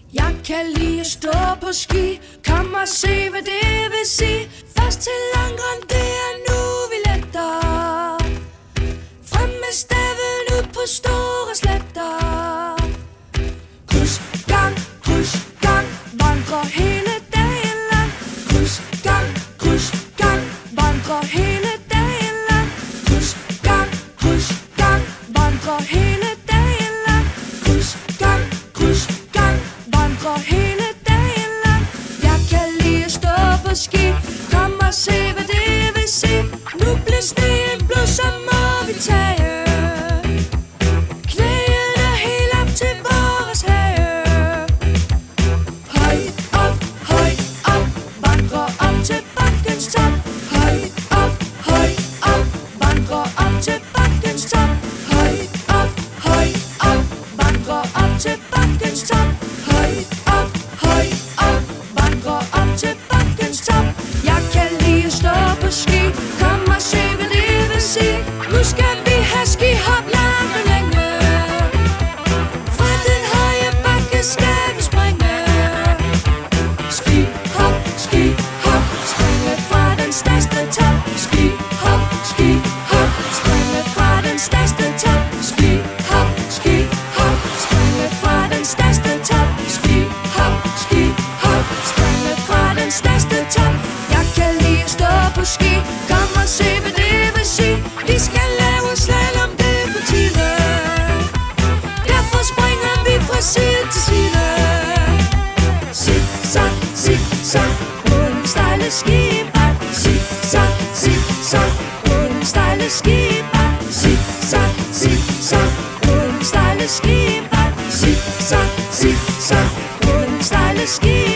Jeg kan lide at stå på ski. Kom og se hvad det vil sige. Først til langrend, det er nu vi letter. Frem med staven ud på store sletter. Kryds, gang, vandrer hele dagen lang. Kryds, gang, vandrer hele dagen lang. Kryds, gang, vandrer hele dagen lang. Kryds, gang, vandrer hele dagen lang. Jeg kan lide at stå på ski. Kom og se hvad det vil sige. Nu bliver sneen blød, så må vi tage. Knæene helt op til vores hage. Høj op, vandrer op til bakkens top. Høj op, vandrer op til bakkens top. Høj op, vandrer op til bakkens top. Høj op, vandrer op til bakkens top. Jeg kan lide at stå på ski. Kom og se hvad det vil sige. Nu skal vi have skihop langt og længe. Fra den høje bakke skal vi springe. Skihop, springe fra den største top. Skihop, springe fra den største top. Skihop, springe fra den største top. Skihop, springe fra den største top. Jeg kan lide at stå på ski. Kom og se hvad det vil sige. Vi skal lave slalom, det er på tide. Derfor springer vi fra side til side. Zig-zag, på den stejle skibak. Zig-zag, på den stejle skibak. Zig-zag, på den stejle skibak. Zig-zag, på den stejle skibak.